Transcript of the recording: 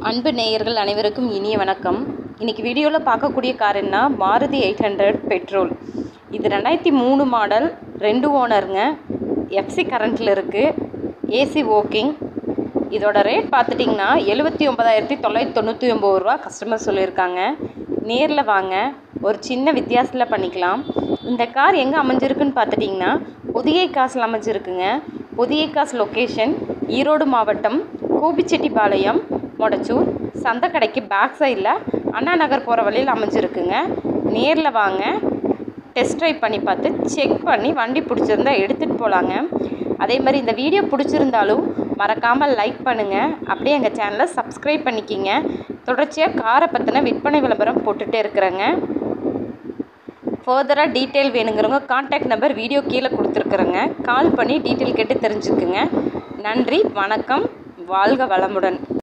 அன்பு நேயர்கள் அனைவருக்கும் இனிய வணக்கம். இன்றைக்கி வீடியோவில் பார்க்கக்கூடிய கார் என்ன, மாருதி 800 பெட்ரோல். இது 2003 மாடல், 2 ஓனருங்க. எஃப்சி கரண்ட்டில் இருக்குது, ஏசி ஓக்கிங். இதோட ரேட் பார்த்துட்டிங்கன்னா 79,999 ரூபா கஸ்டமர் சொல்லியிருக்காங்க. நேரில் வாங்க, ஒரு சின்ன வித்தியாசத்தில் பண்ணிக்கலாம். இந்த கார் எங்கே அமைஞ்சிருக்குன்னு பார்த்துட்டிங்கன்னா புதிய காசில் அமைஞ்சிருக்குங்க. புதிய காசு லொக்கேஷன் ஈரோடு மாவட்டம் கோபிச்செட்டிப்பாளையம் மொடச்சூர் சந்தைக்கடைக்கு பேக் சைடில் அண்ணா நகர் போகிற வழியில் அமைஞ்சிருக்குங்க. நேரில் வாங்க, டெஸ்ட் ட்ரைவ் பண்ணி பார்த்து செக் பண்ணி வண்டி பிடிச்சிருந்தா எடுத்துகிட்டு போகலாங்க. அதே மாதிரி இந்த வீடியோ பிடிச்சிருந்தாலும் மறக்காமல் லைக் பண்ணுங்கள், அப்படியே எங்கள் சேனலை சப்ஸ்கிரைப் பண்ணிக்கிங்க. தொடர்ச்சியாக காரை பற்றின விற்பனை விளம்பரம் போட்டுகிட்டே இருக்கிறேங்க. ஃபர்தராக டீட்டெயில் வேணுங்கிறவங்க கான்டாக்ட் நம்பர் வீடியோ கீழே கொடுத்துருக்குறேங்க. கால் பண்ணி டீட்டெயில் கேட்டு தெரிஞ்சுக்குங்க. நன்றி, வணக்கம், வாழ்க வளமுடன்.